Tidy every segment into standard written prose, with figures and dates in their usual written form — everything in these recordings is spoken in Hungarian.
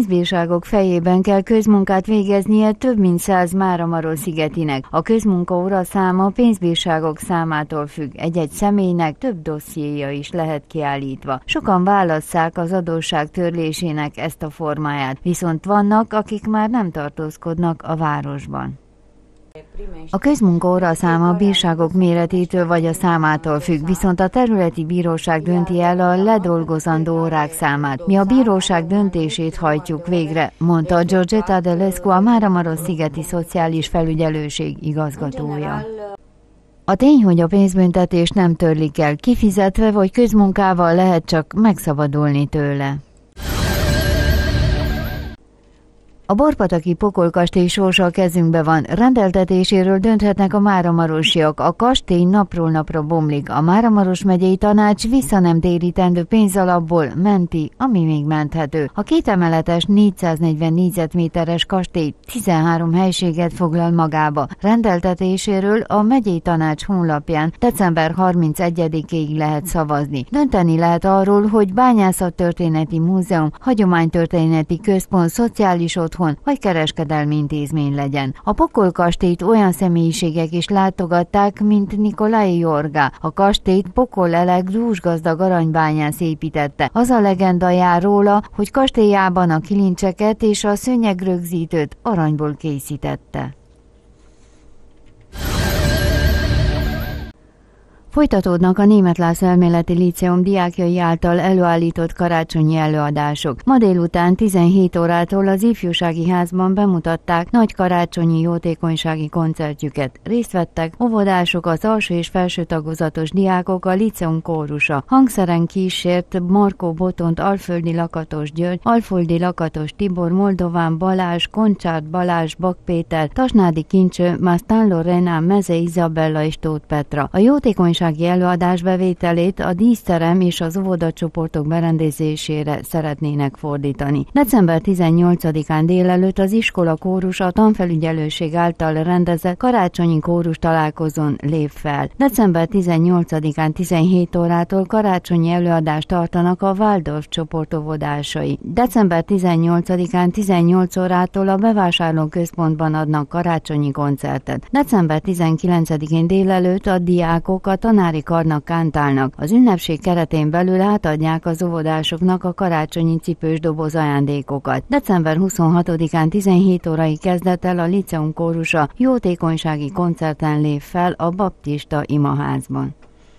pénzbírságok fejében kell közmunkát végeznie több mint 100 Máramarosszigetinek. A közmunkaóra száma pénzbírságok számától függ. Egy-egy személynek több dossziéja is lehet kiállítva. Sokan válasszák az adósság törlésének ezt a formáját, viszont vannak, akik már nem tartózkodnak a városban. A közmunkaóra száma a bírságok méretétől vagy a számától függ, viszont a területi bíróság dönti el a ledolgozandó órák számát. Mi a bíróság döntését hajtjuk végre, mondta Giorgetta Delescu, a Máramarosszigeti Szociális Felügyelőség igazgatója. A tény, hogy a pénzbüntetést nem törlik el, kifizetve vagy közmunkával lehet csak megszabadulni tőle. A borpataki Pokolkastély sorsa a kezünkbe van, rendeltetéséről dönthetnek a máramarosiak. A kastély napról napra bomlik. A Máramaros megyei tanács vissza nem térítendő pénzalapból menti, ami még menthető. A kétemeletes 440 négyzetméteres kastély 13 helységet foglal magába. Rendeltetéséről a megyei tanács honlapján december 31-ig lehet szavazni. Dönteni lehet arról, hogy bányászattörténeti múzeum, hagyománytörténeti központ, szociális otthon vagy kereskedelmi intézmény legyen. A Pokolkastélyt olyan személyiségek is látogatták, mint Nikolai Jorga. A kastélyt Pokol-Elek dúsgazdag aranybányász építette. Az a legenda jár róla, hogy kastélyában a kilincseket és a szőnyegrögzítőt aranyból készítette. Folytatódnak a Németh László Elméleti Líceum diákjai által előállított karácsonyi előadások. Ma délután 17 órától az Ifjúsági Házban bemutatták nagy karácsonyi jótékonysági koncertjüket. Részt vettek óvodások, az alsó és felső tagozatos diákok, a Líceum kórusa. Hangszeren kísért Markó Botont, Alföldi Lakatos György, Alföldi Lakatos Tibor, Moldován Balázs, Koncsárd Balázs, Bak Péter, Tasnádi Kincső, Masztán Lorena, Meze Izabella és Tóth Petra. A jótékonysági előadás bevételét a díszterem és az óvodacsoportok berendezésére szeretnének fordítani. December 18-án délelőtt az iskola kórusa a tanfelügyelőség által rendezett karácsonyi kórus találkozón lép fel. December 18-án 17 órától karácsonyi előadást tartanak a Waldorf csoport óvodásai. December 18-án 18 órától a bevásárlóközpontban adnak karácsonyi koncertet. December 19-én délelőtt a diákok a tanári karnak kántálnak. Az ünnepség keretén belül átadják az óvodásoknak a karácsonyi cipős doboz ajándékokat. December 26-án 17 órai kezdettel a Líceum kórusa jótékonysági koncerten lép fel a baptista imaházban.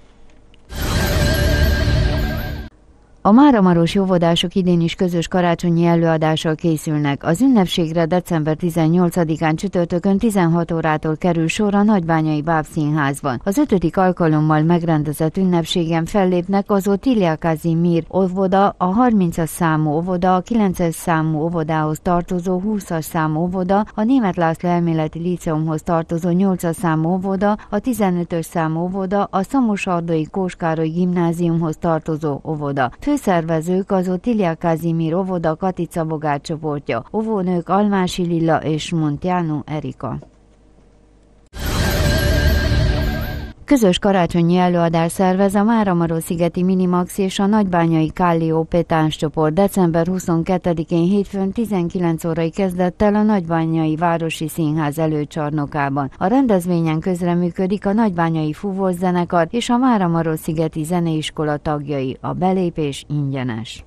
A máramarosi óvodások idén is közös karácsonyi előadással készülnek. Az ünnepségre december 18-án csütörtökön 16 órától kerül sor a Nagybányai Bábszínházban. Az 5. alkalommal megrendezett ünnepségen fellépnek az Otília Kazimír óvoda, a 30-as számú óvoda, a 9-es számú óvodához tartozó 20-as számú óvoda, a Németh László Elméleti Líceumhoz tartozó 8-as számú óvoda, a 15-ös számú óvoda, a Szamosardai Kós Károly Gimnáziumhoz tartozó óvoda. Főszervezők az Otília Kazimír óvoda Katica Bogár csoportja, óvónők Almási Lilla és Montiano Erika. Közös karácsonyi előadás szervez a Máramarosszigeti Minimax és a nagybányai Kalliope tánccsoport december 22-én hétfőn 19 órai kezdettel a Nagybányai Városi Színház előcsarnokában. A rendezvényen közreműködik a Nagybányai Fuvoszzenekar és a Máramarosszigeti Zeneiskola tagjai. A belépés ingyenes.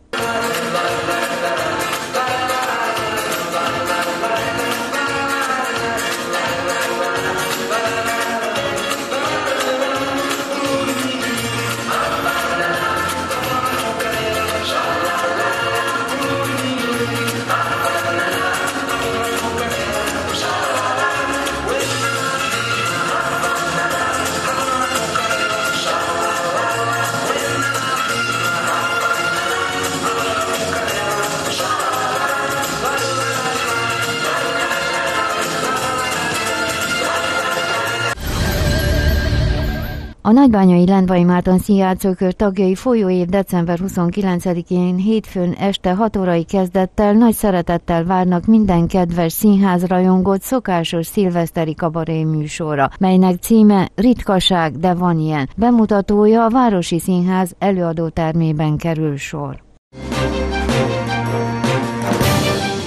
A nagybányai Lendvai Márton Színjátszókör tagjai folyóév december 29-én hétfőn este 6 órai kezdettel nagy szeretettel várnak minden kedves színházrajongót szokásos szilveszteri kabaré műsorra, melynek címe Ritkaság, de van ilyen. Bemutatója a Városi Színház előadótermében kerül sor.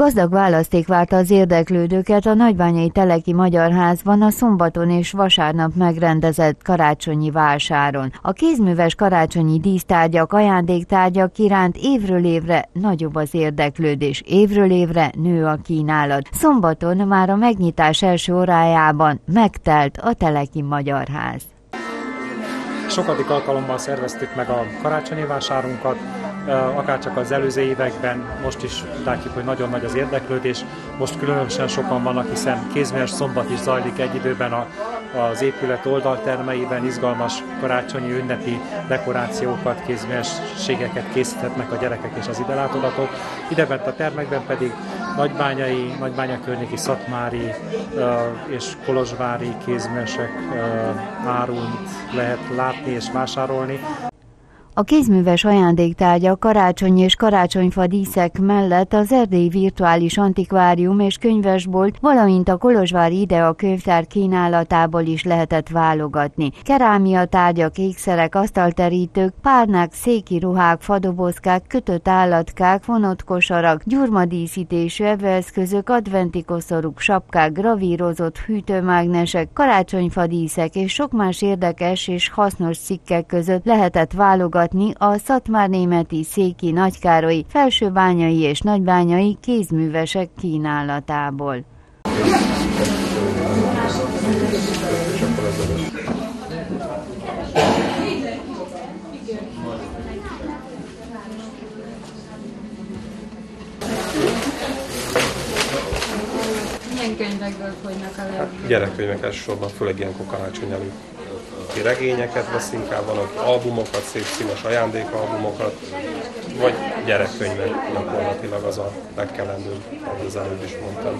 Gazdag választék várta az érdeklődőket a Nagybányai Teleki Magyar Házban a szombaton és vasárnap megrendezett karácsonyi vásáron. A kézműves karácsonyi dísztárgyak, ajándéktárgyak iránt évről évre nagyobb az érdeklődés, évről évre nő a kínálat. Szombaton már a megnyitás első órájában megtelt a Teleki Magyar Ház. Sokadik alkalommal szerveztük meg a karácsonyi vásárunkat, akárcsak az előző években, most is látjuk, hogy nagyon nagy az érdeklődés. Most különösen sokan vannak, hiszen kézműves szombat is zajlik egy időben az épület oldaltermeiben, izgalmas karácsonyi ünnepi dekorációkat, kézművességeket készíthetnek a gyerekek és az idelátogatók. Idebent a termekben pedig Nagybánya környéki, szatmári és kolozsvári kézművesek áruit lehet látni és vásárolni. A kézműves ajándéktárgyak, karácsony és karácsonyfa díszek mellett az Erdélyi Virtuális Antikvárium és Könyvesbolt, valamint a kolozsvári Idea könyvtár kínálatából is lehetett válogatni. Kerámia tárgyak, ékszerek, asztalterítők, párnák, széki ruhák, fadobozkák, kötött állatkák, fonott kosarak, gyurmadíszítésű evőeszközök, adventi koszorúk, sapkák, gravírozott hűtőmágnesek, karácsonyfa díszek és sok más érdekes és hasznos cikkek között lehetett válogatni a szatmárnémeti, széki, nagykárolyi, felsőbányai és nagybányai kézművesek kínálatából. Milyen könyvekből fogynak elő? Gyerekkönyvek elsősorban, főleg ilyenkor karácsony előtt. Regényeket vesz inkább, valaki albumokat, szép színes ajándékalbumokat, vagy gyerekkönyvek, gyakorlatilag az a legkelendőbb, ahogy az előbb is mondtam.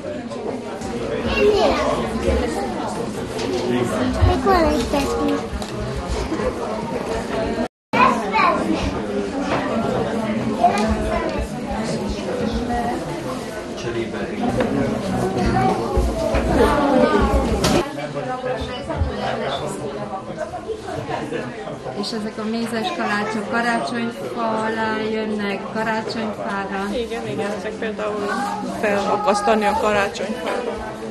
És ezek a mézes kalácsok karácsonyfa alá jönnek, karácsonyfára. Igen, ezek például felakasztani a karácsonyfára.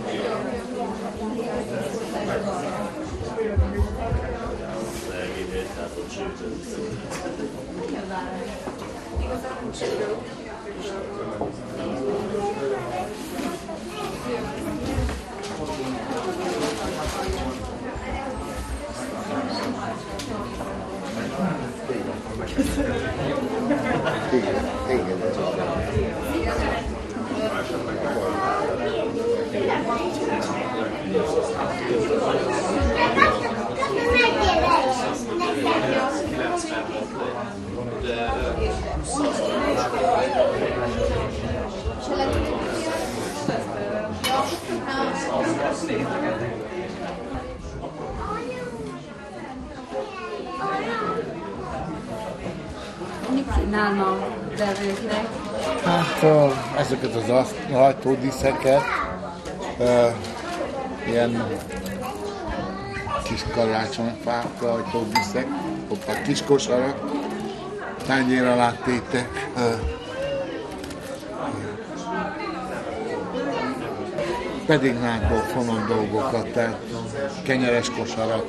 Mit kínál ma vevőknek? Hát ezeket az ajtódíszeket, ilyen kis karácsonyfák, ajtódíszek, ott a kis kosarak, tányér alá tétek, pedignákból fonott dolgokat, tehát kenyeres kosarak.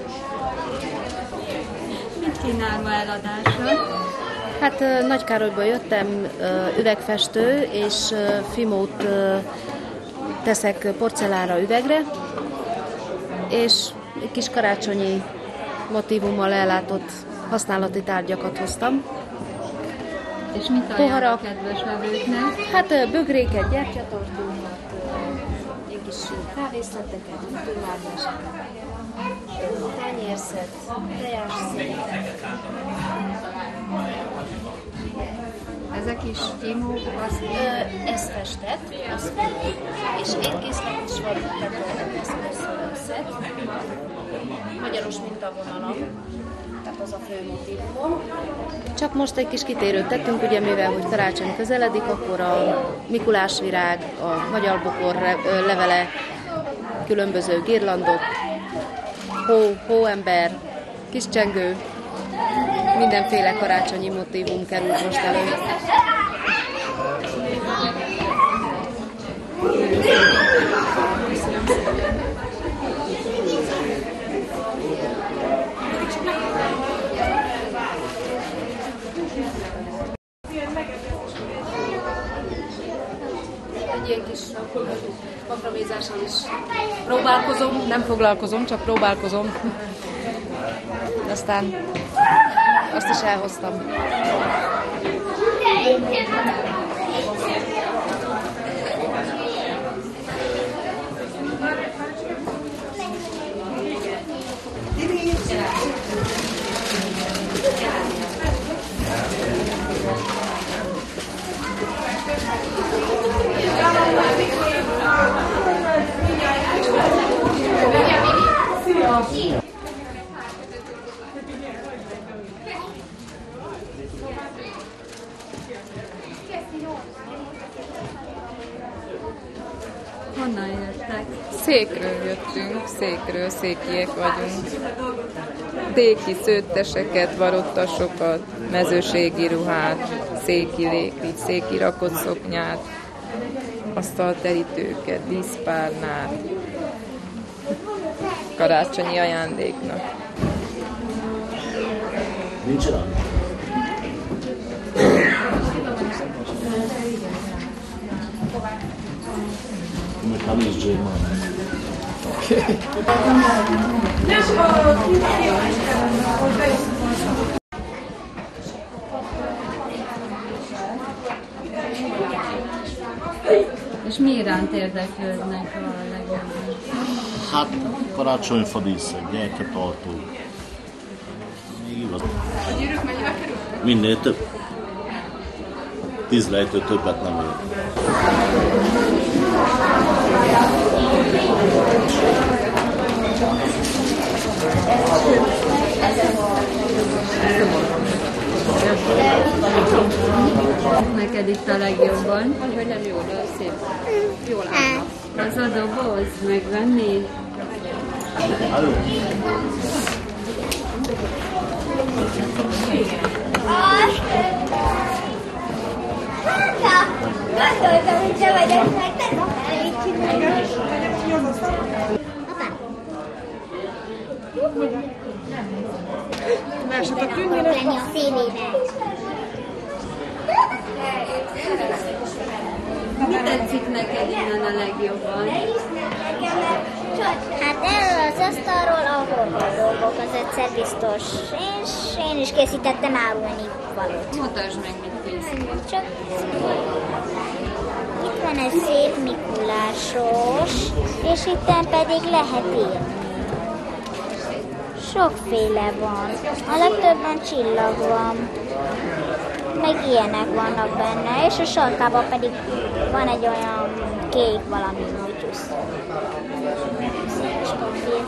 Mit kínál ma eladásra? Hát Nagykárolyból jöttem, üvegfestő és fimót teszek porcelánra, üvegre, és egy kis karácsonyi motívummal ellátott használati tárgyakat hoztam. És mit ajánl a kedves vevőknek? Hát bögréket, gyertyatartókat, egy kis kávészleteket, hűtőmágneseket, tányérszet, tejásszet. Ezek is imók, Ez festett, és étkészlet is van, tehát eszpresszó. Magyaros mintavonalam, tehát az a fő motívumom. Csak most egy kis kitérőt tettünk, ugye mivel hogy karácsony közeledik, akkor a mikulásvirág, a magyarbokor levele, különböző girlandok, hóember, kiscsengő, mindenféle karácsonyi motívum került most elő. egy ilyen kis makramézással is próbálkozom, nem foglalkozom, csak próbálkozom. Aztán azt is elhoztam. Honnan jöttek? Székről jöttünk, székiek vagyunk. Déki szőtteseket, varottasokat, mezőségi ruhát, széki léklit, széki rakott szoknyát, asztalterítőket, díszpárnát, karácsonyi ajándéknak. Nincs rá? Most nem is J-Man. És mi iránt érdeklődnek a legjobban? Hát karácsonyfa díszek, gyertyatartók. Még igaz. A gyűrűk mennyivel kerül? Minél több. 10 lejtő többet nem ér. Neked itt a legjobban? Hogy nem jó, de szép. Jól állnak. Az a doboz megvenni? Gondoltam, hogy te vagyok, meg te tudtál így csinálni. Versetek tűnjenek? Lenni a szélébe. Mi tetszik neked innen a legjobban? Hát erről az asztalról, ahol a dolgok, az egyszer biztos. Én is készítettem árulni valót. Mutasd meg, mit készít. Csak itt van egy szép Mikulásos, és itten pedig lehet írni. Sokféle van. A legtöbben csillag van. Meg ilyenek vannak benne, és a sarkában pedig van egy olyan kék valami múgyusz. Színes papír.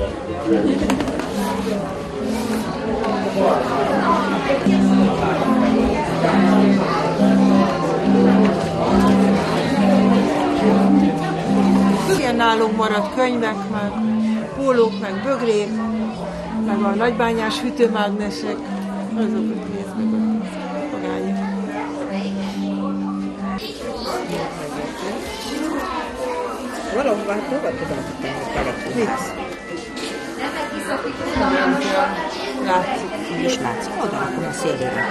Igen, nálunk maradt könyvek, meg pólók, meg bögrék, meg a nagybányás hűtőmágnesek, azokat néznek a magányok. Valahova hova tudom tenni? Mit? Nem kell. Látszik. Így is látszik. Oda akkor a szélére.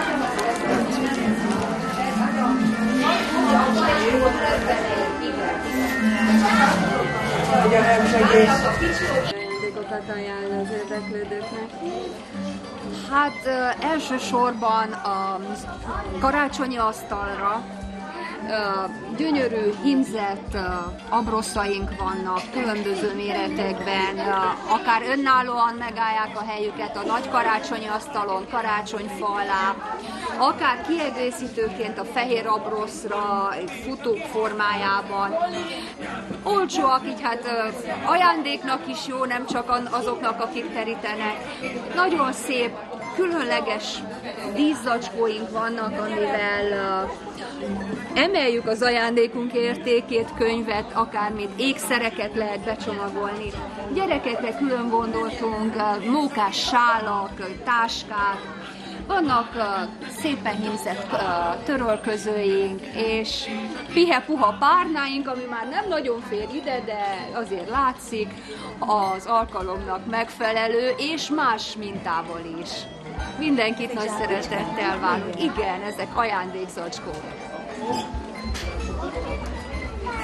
Ajándékokat ajánl az érdeklődőknek? Hát elsősorban a karácsonyi asztalra gyönyörű hímzett abroszaink vannak különböző méretekben, akár önállóan megállják a helyüket a nagy karácsonyi asztalon, karácsonyfa alá, akár kiegészítőként a fehér abroszra, futók formájában. Olcsóak, így hát ajándéknak is jó, nem csak azoknak, akik terítenek. Nagyon szép, különleges díszzacskóink vannak, amivel emeljük az ajándékunk értékét, könyvet, akármit, ékszereket lehet becsomagolni. Gyerekekre külön gondoltunk, mókás sálak, táskák, vannak szépen hímzett törölközőink, és pihe-puha párnáink, ami már nem nagyon fér ide, de azért látszik, az alkalomnak megfelelő, és más mintából is. Mindenkit nagy szeretettel várunk. Igen, ezek ajándékzacskók.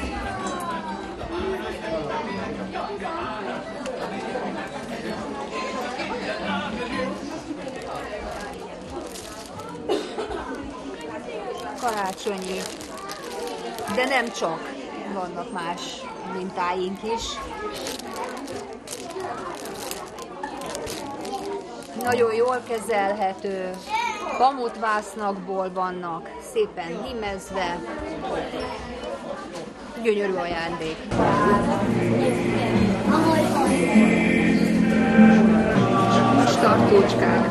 karácsonyi, de nem csak, vannak más mintáink is. Nagyon jól kezelhető, pamutvásznak vannak, szépen hímezve, gyönyörű ajándék. Tartócskák.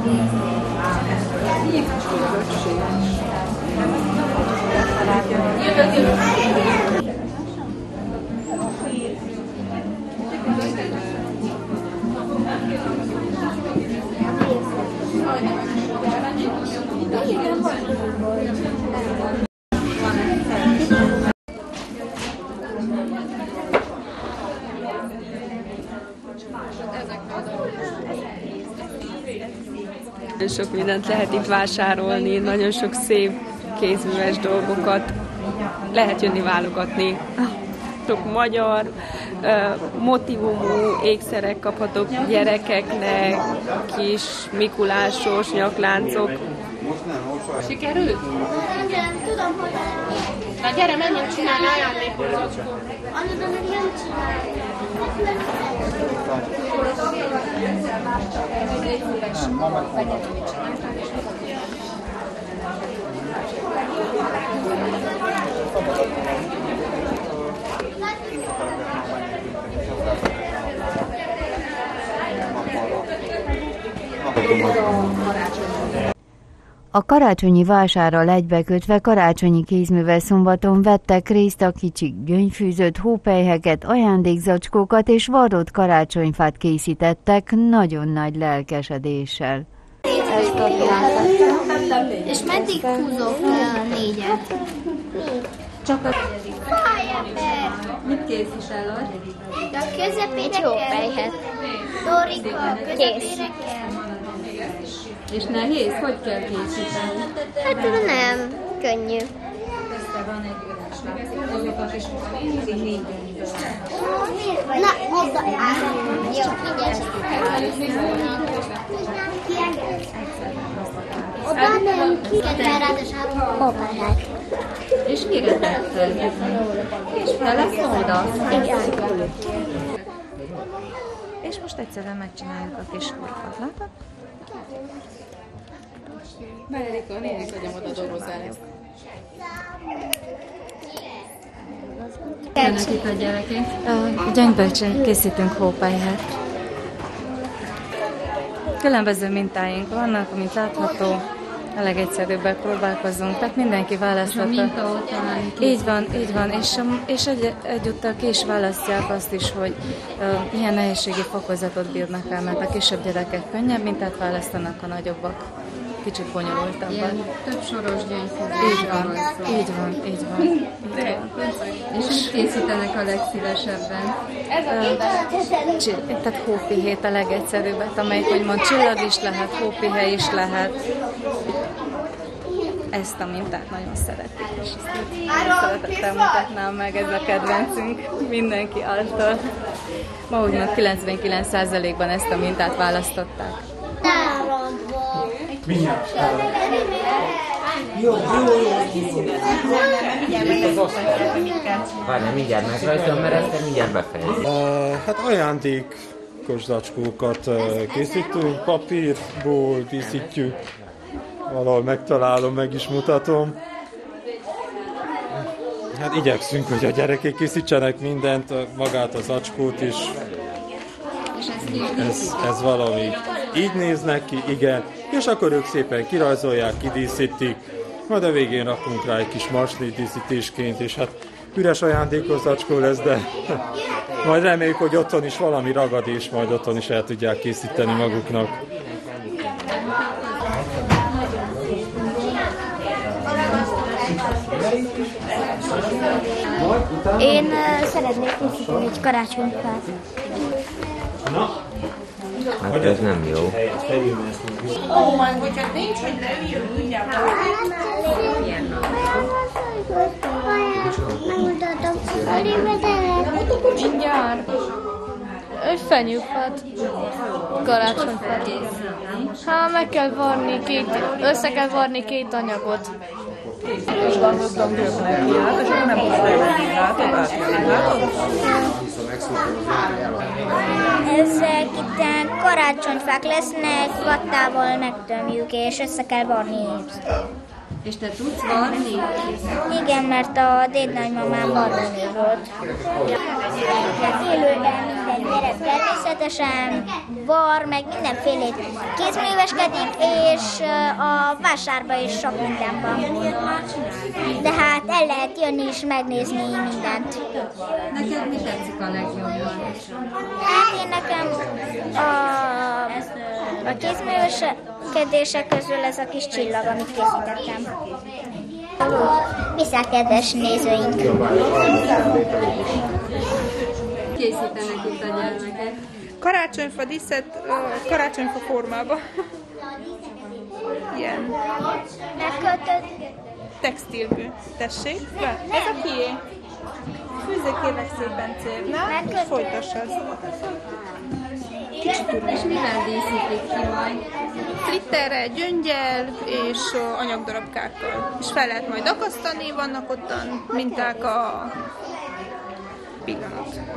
Sok mindent lehet itt vásárolni, nagyon sok szép kézműves dolgokat lehet jönni válogatni. Sok magyar motivumú ékszerek kaphatok gyerekeknek, kis mikulásos nyakláncok. Sikerült? Igen, tudom, hogy... Na gyere, menjünk csinálni ajándékot. Annyira meg nem csinálni. A karácsonyi vásárral egybekötve karácsonyi kézműves szombaton vettek részt a kicsik gyöngyfűzött hópelyheket, ajándékzacskókat és varrott karácsonyfát készítettek nagyon nagy lelkesedéssel. És meddig húzok négyet? Csak a... Fájember! Mit készítsel? De a közepére kell. Hópelyhet. Dorika, a közepére kell. És nehéz? Hogy kell készíteni? Hát nem, könnyű. Na, oda állom. Jó, oda nem kiketten ráadásul hópelyhet. És mire tetted? Te lesz oda? Igen. És most egyszerűen megcsináljuk a kis kurkat, látod? Benedika, a nénik adjam oda dobozára. Nekik a gyerekek? Gyöngybölcsön készítünk hópelyhet. Különböző mintáink vannak, mint látható, a legegyszerűbbek próbálkozunk, tehát mindenki választhatja. Így van, és egyúttal ki is választják azt is, hogy milyen nehézségi fokozatot bírnak el, mert a kisebb gyerekek könnyebb mintát választanak, a nagyobbak kicsit bonyolultabban. Ilyen több soros gyöngyfűzés. Így van. És mit készítenek a legszívesebben? Tehát hópihét a legegyszerűbbet, amelyik úgymond csillag is lehet, hópihe is lehet. Ezt a mintát nagyon szeretik, és szeretettel mutatnám meg, ez a kedvencünk mindenki által. Ma úgymond 99%-ban ezt a mintát választották. Várjál, mindjárt megrajzolom, mert ezt mindjárt befejezik. Hát ajándékos zacskókat készítünk, papírból díszítjük. Valahol megtalálom, meg is mutatom. Hát igyekszünk, hogy a gyerekek készítsenek mindent, magát a zacskót is. Ez valami. Így néznek ki, igen. És akkor ők szépen kirajzolják, kidíszítik. Majd a végén rakunk rá egy kis marsnit díszítésként, és hát üres ajándékos zacskó lesz, de majd reméljük, hogy otthon is valami ragad, és majd otthon is el tudják készíteni maguknak. Én szeretnék készíteni egy karácsonyfát. Hát ez nem jó. Ó, majd hogyha nincs, hogy leüljön, mindjárt. Mindjárt. Egy fenyőfát. Karácsonyfát. Hát meg kell varni össze kell varni két anyagot. És gondoltam, gőknek kiállt, és akkor nem tudsz elmenni, látod? Ezek itt karácsonyfák lesznek, vattával megtömjük, és össze kell varni. És te tudsz varni? Igen, mert a dédnagymamám varrónő volt. Élőben minden gyerek természetesen var, meg mindenfélét kézműveskedik, és a vásárba is sok minden van. De hát el lehet jönni és megnézni mindent. Neked mi tetszik a legjobban? Hát én nekem a kézműveskedések közül ez a kis csillag, amit készítettem. Viszont kedves nézőink! Készítenek itt a gyermekek. Karácsonyfa díszet, karácsonyfa formába. Ilyen. Megkötött. Textilbű. Tessék? Ez a kié? Fűzzék kérlek szépen cél. Na, folytassad. És mivel díszítik ki majd? Glitterrel, gyöngyel és anyagdarabkákkal. És fel lehet majd akasztani, vannak ottan minták a pillanat.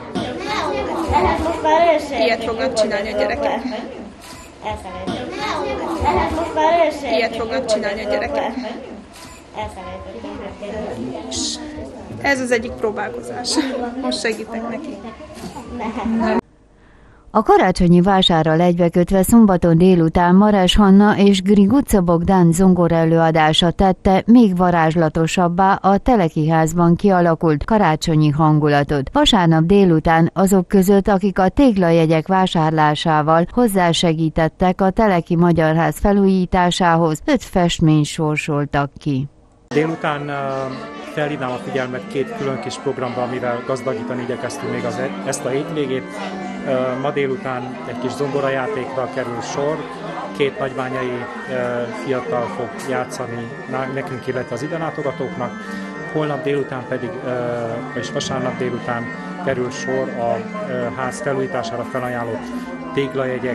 Ilyet fognak csinálni a gyerekek. Ilyet fognak csinálni a gyerekek. És ez az egyik próbálkozás. Most segítek neki. A karácsonyi vásárral egybekötve szombaton délután Mares Hanna és Griguca Bogdán zongora előadása tette még varázslatosabbá a Teleki házban kialakult karácsonyi hangulatot. Vasárnap délután azok között, akik a téglajegyek vásárlásával hozzásegítettek a Teleki Magyar Ház felújításához, 5 festményt sorsoltak ki. Délután felhívnám a figyelmet 2 külön kis programra, amivel gazdagítani igyekeztünk még ezt a hétvégét. Ma délután egy kis zongorajátékra kerül sor, 2 nagybányai fiatal fog játszani nekünk, illetve az ide látogatóknak. Holnap délután pedig, és vasárnap délután kerül sor a ház felújítására felajánlott téglajegyek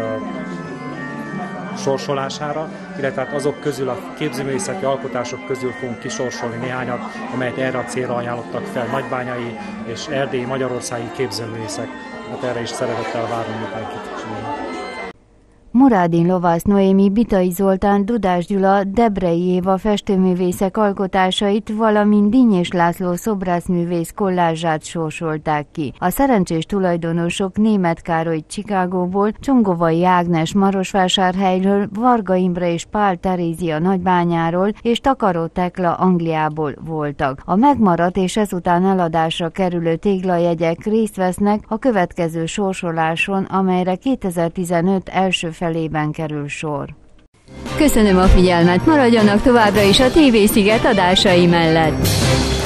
sorsolására, illetve azok közül, a képzőművészeti alkotások közül fogunk kisorsolni néhányat, amelyet erre a célra ajánlottak fel nagybányai és erdélyi magyarországi képzőművészek. Hát erre is szeretettel várunk mindenkit. Murádin Lovász Noémi, Bitai Zoltán, Dudás Gyula, Debrei Éva festőművészek alkotásait, valamint Dínyés László szobrászművész kollázsát sorsolták ki. A szerencsés tulajdonosok Németh Károly Chicagóból, Csongovai Ágnes Marosvásárhelyről, Varga Imre és Pál Terézia Nagybányáról és Takaró Tekla Angliából voltak. A megmaradt és ezután eladásra kerülő téglajegyek részt vesznek a következő sorsoláson, amelyre 2015 első felében kerül sor. Köszönöm a figyelmet, maradjanak továbbra is a TV Sziget adásai mellett!